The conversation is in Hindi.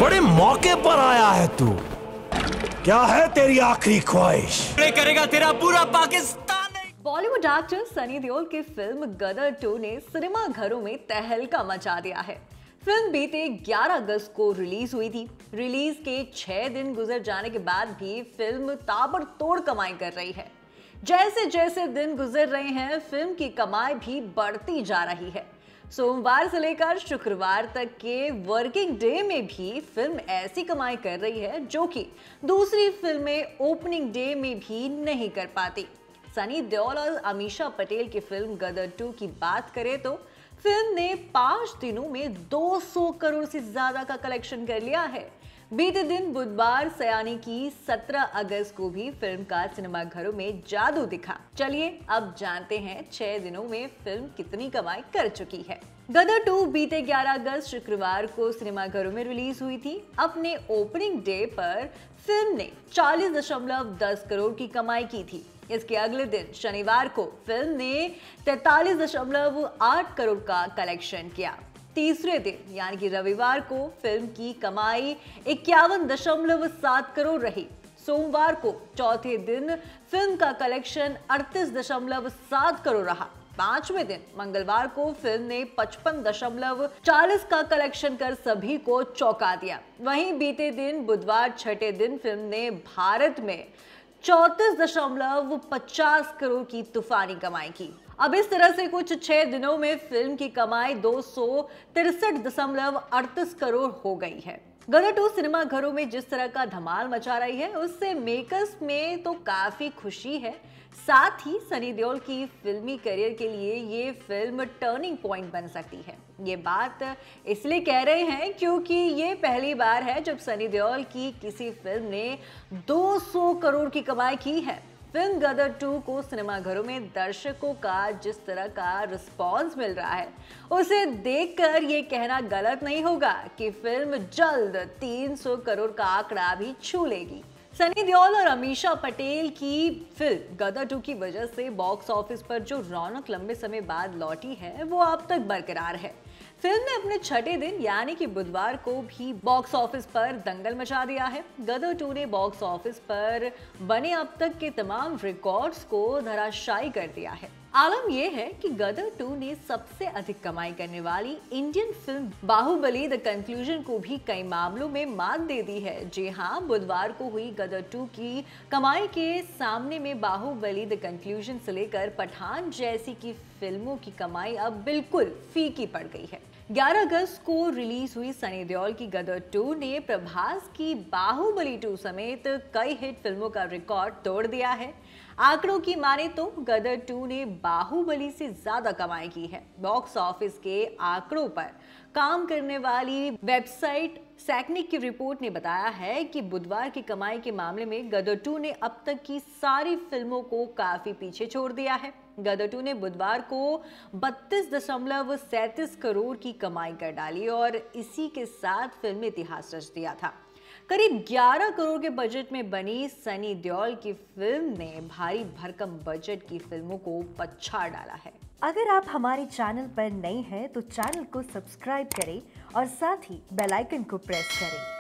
बड़े मौके पर आया है तू। क्या है तेरी आखिरी ख्वाहिश? करेगा तेरा पूरा पाकिस्तान। बॉलीवुड एक्टर सनी देओल की फिल्म गदर 2 ने सिनेमा घरों में तहलका मचा दिया है। फिल्म बीते 11 अगस्त को रिलीज हुई थी। रिलीज के 6 दिन गुजर जाने के बाद भी फिल्म ताबड़तोड़ कमाई कर रही है। जैसे जैसे दिन गुजर रहे हैं, फिल्म की कमाई भी बढ़ती जा रही है। सोमवार से लेकर शुक्रवार तक के वर्किंग डे में भी फिल्म ऐसी कमाई कर रही है जो कि दूसरी फिल्में ओपनिंग डे में भी नहीं कर पाती। सनी देओल और अमीषा पटेल की फिल्म गदर 2 की बात करें तो फिल्म ने 5 दिनों में 200 करोड़ से ज्यादा का कलेक्शन कर लिया है। बीते दिन बुधवार से यानी कि 17 अगस्त को भी फिल्म का सिनेमाघरों में जादू दिखा। चलिए अब जानते हैं 6 दिनों में फिल्म कितनी कमाई कर चुकी है। गदर 2 बीते 11 अगस्त शुक्रवार को सिनेमाघरों में रिलीज हुई थी। अपने ओपनिंग डे पर फिल्म ने 40.10 करोड़ की कमाई की थी। इसके अगले दिन शनिवार को फिल्म ने 43.8 करोड़ का कलेक्शन किया। तीसरे दिन यानी कि रविवार को फिल्म की कमाई 51.7 करोड़ रही। सोमवार को चौथे दिन फिल्म का कलेक्शन 38.7 करोड़ रहा। पांचवें दिन मंगलवार को फिल्म ने 55.40 का कलेक्शन कर सभी को चौंका दिया। वहीं बीते दिन बुधवार छठे दिन फिल्म ने भारत में 34.50 करोड़ की तूफानी कमाई की। अब इस तरह से कुछ 6 दिनों में फिल्म की कमाई 263.38 करोड़ हो गई है। गदर 2 सिनेमा घरों में जिस तरह का धमाल मचा रही है, उससे मेकर्स में तो काफी खुशी है। साथ ही सनी देओल की फिल्मी करियर के लिए ये फिल्म टर्निंग पॉइंट बन सकती है। ये बात इसलिए कह रहे हैं क्योंकि ये पहली बार है जब सनी देओल की किसी फिल्म ने 200 करोड़ की कमाई की है। फिल्म गदर 2 को सिनेमाघरों में दर्शकों का जिस तरह का रिस्पॉन्स मिल रहा है, उसे देखकर ये कहना गलत नहीं होगा कि फिल्म जल्द 300 करोड़ का आंकड़ा भी छू लेगी। सनी देओल और अमीषा पटेल की फिल्म गदर 2 की वजह से बॉक्स ऑफिस पर जो रौनक लंबे समय बाद लौटी है, वो अब तक बरकरार है। फिल्म ने अपने छठे दिन यानी कि बुधवार को भी बॉक्स ऑफिस पर दंगल मचा दिया है। गदर 2 ने बॉक्स ऑफिस पर बने अब तक के तमाम रिकॉर्ड्स को धराशायी कर दिया है। आलम यह है कि गदर 2 ने सबसे अधिक कमाई करने वाली Indian film Baahubali the conclusion को भी कई मामलों में मात दे दी है। जी हाँ, बुधवार को हुई गदर 2 की कमाई के सामने में बाहुबली द कंक्लूजन से लेकर पठान जैसी की फिल्मों की कमाई अब बिल्कुल फीकी पड़ गई है। 11 अगस्त को रिलीज हुई सनी देओल की गदर 2 ने प्रभास की बाहुबली 2 समेत कई हिट फिल्मों का रिकॉर्ड तोड़ दिया है। आंकड़ों की माने तो गदर 2 ने बाहुबली से ज्यादा कमाई की है। बॉक्स ऑफिस के आंकड़ों पर काम करने वाली वेबसाइट सैकनिक की रिपोर्ट ने बताया है कि बुधवार की कमाई के मामले में गदर 2 ने अब तक की सारी फिल्मों को काफी पीछे छोड़ दिया है। गदर 2 ने बुधवार को 32.37 करोड़ की कमाई कर डाली और इसी के साथ फिल्म ने इतिहास रच दिया था। करीब 11 करोड़ के बजट में बनी सनी देओल की फिल्म ने भारी भरकम बजट की फिल्मों को पछाड़ डाला है। अगर आप हमारे चैनल पर नए हैं तो चैनल को सब्सक्राइब करें और साथ ही बेल आइकन को प्रेस करें।